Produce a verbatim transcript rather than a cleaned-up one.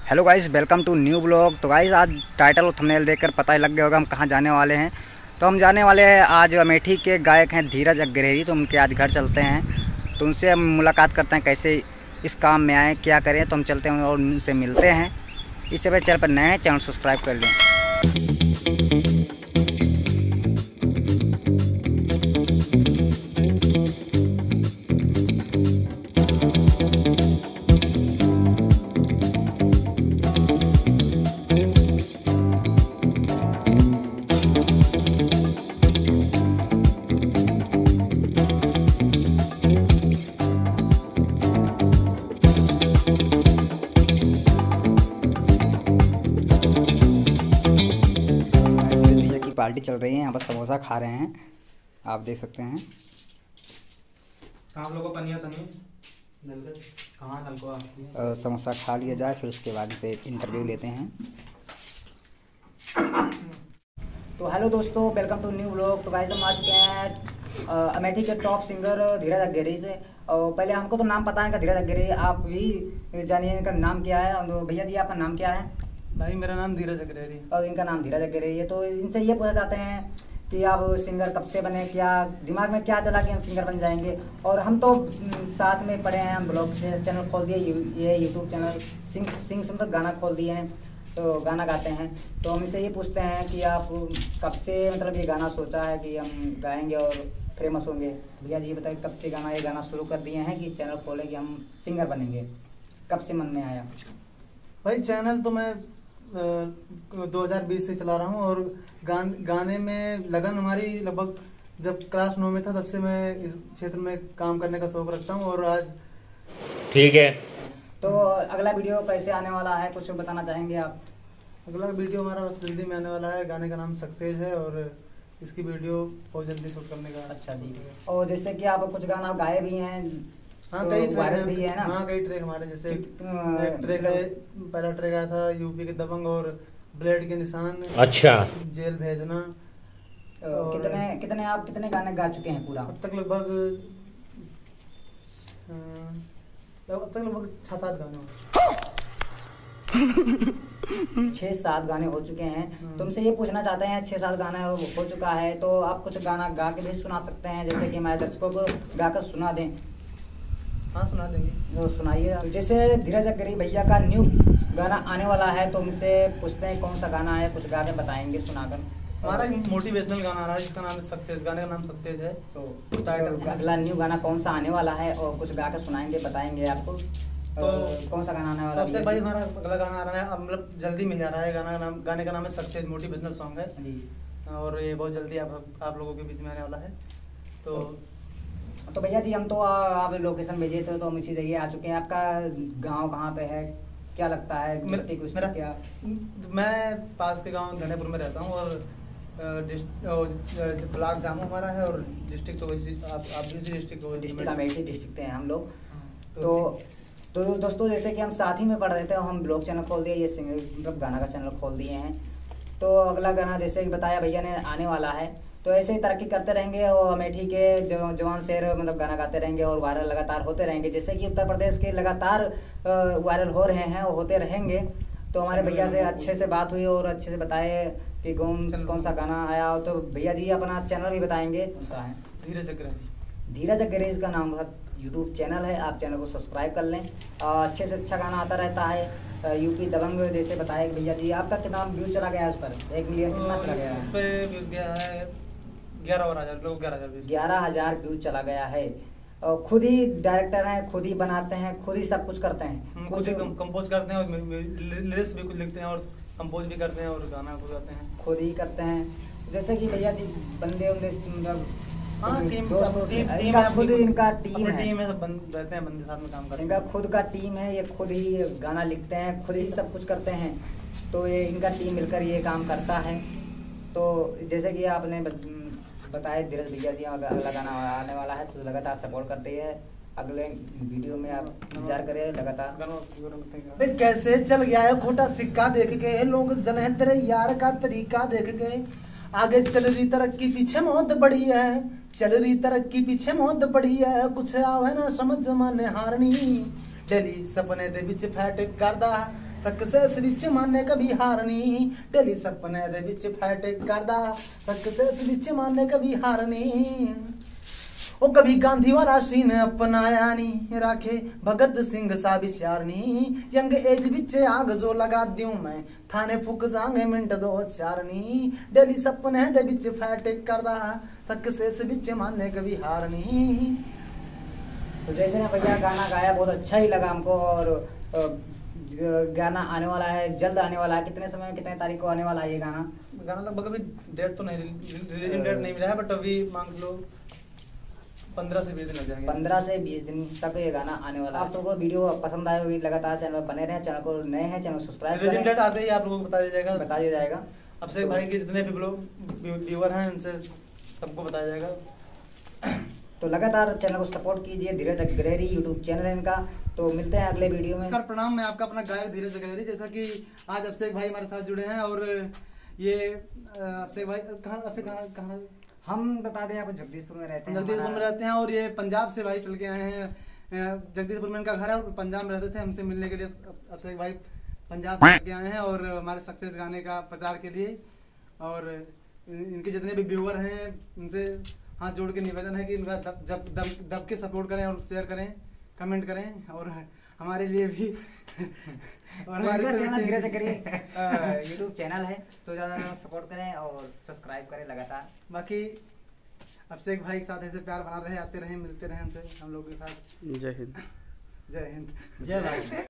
Hello guys, welcome to new blog. तो guys आज title और थंबनेल देखकर पता ही लग गया होगा हम कहाँ जाने वाले हैं। तो हम जाने वाले हैं आज अमेठी के गायक हैं धीरज अग्रहेरी। तो उनके आज घर चलते हैं, तो उनसे हम मुलाकात करते हैं कैसे इस काम में आए, क्या करें। तो हम चलते हैं और उनसे मिलते हैं। इससे पहले चैनल पर नए हैं, चैनल सब्सक्राइब कर लें। पार्टी चल रही है, यहाँ पर समोसा खा रहे हैं, आप देख सकते हैं। आप लोगों पनिया सनी कहाँ चल को समोसा खा लिया जाए, फिर उसके बाद से इंटरव्यू लेते हैं। तो हेलो दोस्तों, वेलकम टू न्यू ब्लॉग। तो गाइस हम आ चुके हैं अमेठी के टॉप सिंगर धीरज अग्रहेरी से। और पहले हमको तो नाम पता है इनका, धीरज अग्रहेरी। आप भी जानिए इनका नाम क्या है। तो भैया जी आपका नाम क्या है? भाई मेरा नाम धीरज अग्रहेरी और इनका नाम धीरज अग्रहेरी है। तो इनसे ये पूछना चाहते हैं कि आप सिंगर कब से बने, क्या दिमाग में क्या चला कि हम सिंगर बन जाएंगे। और हम तो साथ में पढ़े हैं, हम ब्लॉग से चैनल खोल दिए, ये यूट्यूब चैनल सिंग सिंग मतलब गाना खोल दिए हैं, तो गाना गाते हैं। तो हम इनसे ये पूछते हैं कि आप कब से मतलब ये गाना सोचा है कि हम गाएंगे और फेमस होंगे। भैया जी बताइए, कब से गाना ये गाना शुरू कर दिए हैं कि चैनल खोले कि हम सिंगर बनेंगे, कब से मन में आया? भाई चैनल तो मैं दो हज़ार बीस से चला रहा हूँ और गान, गाने में लगन हमारी लगभग जब क्लास नौ में था तब से मैं इस क्षेत्र में काम करने का शौक रखता हूँ। और आज ठीक है। तो अगला वीडियो कैसे आने वाला है, कुछ बताना चाहेंगे आप? अगला वीडियो हमारा बस जल्दी में आने वाला है। गाने का नाम सक्सेस है और इसकी वीडियो बहुत जल्दी शूट करने का। अच्छा ठीक है। और जैसे कि आप कुछ गाना गाए भी हैं, हाँ तो कई ट्रैक भी है ना? हाँ कई ट्रैक हमारे, जैसे एक ट्रैक है, पहला ट्रैक आया था यूपी के दबंग और ब्लेड के निशान। अच्छा। जेल भेजना। कितने कितने आप कितने गाने गा चुके हैं पूरा? अब तक लगभग अब तक लगभग छह सात गाने छः सात गाने हो चुके हैं। तुमसे ये पूछना चाहते हैं, छः सात गाना हो चुका है तो आप कुछ गाना गा के भी सुना सकते हैं, जैसे कि हमारे दर्शकों को गाकर सुना दें। हाँ सुना देंगे। तो सुनाइए। तो जैसे धीरज अग्रहेरी भैया का न्यू गाना आने वाला है, तो उनसे पूछते हैं कौन सा गाना है, कुछ गा के बताएंगे सुनाकर। हमारा मोटिवेशनल गाना आ रहा है जिसका नाम सक्सेस, गाने का नाम सक्सेस है। तो टाइटल अगला न्यू गाना कौन सा आने वाला है और कुछ गा के सुनाएंगे, बताएंगे आपको। तो कौन सा गाना आने वाला है? सबसे भाई हमारा अगला गाना आ रहा है, मतलब जल्दी में आ रहा है। गाना का नाम गाने का नाम है सक्सेस, मोटिवेशनल सॉन्ग है जी। और ये बहुत जल्दी आप आप लोगों के बीच में आने वाला है। तो तो भैया जी हम तो आप लोकेशन भेजे थे तो हम इसी जगह आ चुके हैं। आपका गांव कहाँ पे है, क्या लगता है? मेरा, मेरा क्या मैं पास के गांव धनेपुर में रहता हूँ और ब्लॉक जामू हमारा है और डिस्ट्रिक्ट तो वैसे आप आप भी इसी डिस्ट्रिक्ट हो, डिस्ट्रिक्ट अमेठी डिस्ट्रिक्ट हैं हम लोग। तो तो दोस्तों जैसे कि हम साथ ही में पढ़ रहे थे, हम ब्लॉग चैनल खोल दिए, ये सिंगर मतलब गाना का चैनल खोल दिए हैं। तो अगला गाना जैसे कि बताया भैया ने आने वाला है, तो ऐसे ही तरक्की करते रहेंगे और अमेठी के जवान शेर मतलब गाना गाते रहेंगे और वायरल लगातार होते रहेंगे। जैसे कि उत्तर प्रदेश के लगातार वायरल हो रहे हैं और होते रहेंगे। तो हमारे भैया से अच्छे से बात हुई और अच्छे से बताए कि कौन कौन सा गाना आया। तो भैया जी अपना चैनल भी बताएंगे कौन सा है? धीरज अग्रहेरी। धीरज अग्रहेरी का नाम यूट्यूब चैनल है, आप चैनल को सब्सक्राइब कर लें। अच्छे से अच्छा गाना आता रहता है। यूपी दबंग जैसे बताए भैया जी, आपका कितना व्यू चला गया है उस पर? एक मिलियन कितना चला गया है? उस पे गया है ग्यारह हजार लोग, ग्यारह हजार ग्यारह हजार व्यू चला गया है। और खुद ही डायरेक्टर हैं, खुद ही बनाते हैं, खुद ही सब कुछ करते हैं, खुद ही कंपोज करते हैं और लिरिक्स भी खुद लिखते हैं और कंपोज भी करते हैं और गाना खुद गाते हैं, खुद ही करते हैं। जैसे कि भैया जी बंदे मतलब हाँ टीम इनका खुद इनका टीम है, टीम है, सब बंद रहते हैं, बंदे साथ में काम करते हैं। इनका खुद का टीम है, ये खुद ही गाना लिखते हैं, खुद ही सब कुछ करते हैं। तो ये इनका टीम मिलकर ये काम करता है। तो जैसे कि आपने बताया धीरज भैया जी अगला गाना आने वाला है, तो लगातार सपोर्ट करते हैं। अगले वीडियो में आप इंतजार करें लगातार। कैसे चल गया है खोटा सिक्का देख के, लोग जने तेरे यार का तरीका देख के। आगे चल रही तरक्की पीछे मौत बड़ी है, चल रही तरक्की पीछे मौत बड़ी है। कुछ आवे ना समझ जमाने हारनी, डेली सपने दे विच फैट करदा सक्सेस विच माने कभी हार नहीं, डेली सपने दे विच फाइट करदा, सक्सेस विच माने कभी हार नहीं। ओ कभी गांधी वाला सीन अपनाया नहीं, राखे भगत सिंह सा विचार नहीं, यंग एज विच आग जो लगा दूं मैं, थाने फुक जांगे मिनट दो चार नहीं, डेली सपने दे विच फाइट करदा, सक्सेस विच माने कभी हार नहीं। तो जैसे ना भैया गाना गाया बहुत अच्छा ही लगा हमको, और अ, गाना आने वाला है, जल्द आने वाला है। कितने समय में, कितने तारीख को आने वाला है ये गाना? गाना लगभग अभी डेट तो नहीं, रिलीजिंग डेट नहीं मिला है, बट अभी मान लो पंद्रह से बीस दिन लग जाएंगे। पंद्रह से बीस दिन तक ये गाना आने वाला है। आप सबको वीडियो पसंद आए होगी, लगातार चैनल पर बने रहे। चैनल को नए हैं, चैनल सब्सक्राइब रिलीजिंग डेट आते ही आप लोगों को बता दिया जाएगा, बता दिया जाएगा। अब से भाई के जितने भी लोग व्यूअर हैं उनसे सबको बताया जाएगा। तो लगातार चैनल को सपोर्ट कीजिए, धीरज अग्रहरी यूट्यूब चैनल है इनका। तो मिलते हैं अगले वीडियो में। प्रणाम, मैं आपका अपना गायक धीरज अग्रहरी। जैसा कि आज अभिषेक भाई हमारे साथ जुड़े हैं, और ये अभिषेक भाई कहाँ अभिषेक कहाँ कहाँ हम बता दें आपको, जगदीशपुर में रहते हैं। जगदीशपुर में रहते हैं, और ये पंजाब से भाई चल के आए हैं। जगदीशपुर में इनका घर है, और पंजाब में रहते थे। हमसे मिलने के लिए अभिषेक भाई पंजाब से चल के आए हैं, और हमारे सक्सेस गाने का प्रचार के लिए। और इनके जितने भी व्यूअर हैं उनसे हाथ जोड़ के निवेदन है कि इनका दब जब दब दब के सपोर्ट करें, और शेयर करें, कमेंट करें, और हमारे लिए भी और हमारे channel Dheeraj Agrahari YouTube channel है, तो ज़्यादा सपोर्ट करें और सब्सक्राइब करें लगातार। बाकी अभिषेक भाई के साथ ऐसे प्यार बना रहे, आते रहे, मिलते रहे हमसे, हम लोग के साथ। जय हिंद। जय हिंद, जय भारत।